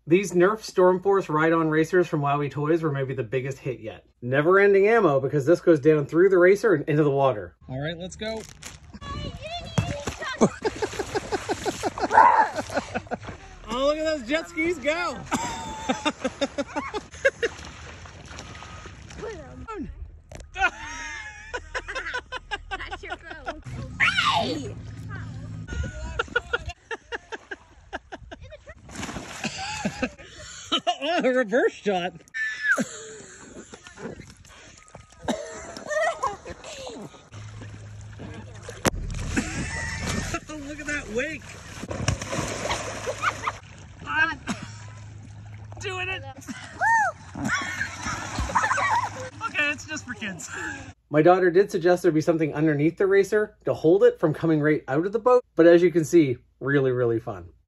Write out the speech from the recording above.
These Nerf Stormforce ride-on racers from Wowwee Toys were maybe the biggest hit yet. Never-ending ammo because this goes down through the racer and into the water. All right, let's go. Oh, look at those jet skis go! That's your boat. Oh, a reverse shot. Look at that wake. I'm doing it. Okay, it's just for kids. My daughter did suggest there be something underneath the racer to hold it from coming right out of the boat, but as you can see, really, really fun.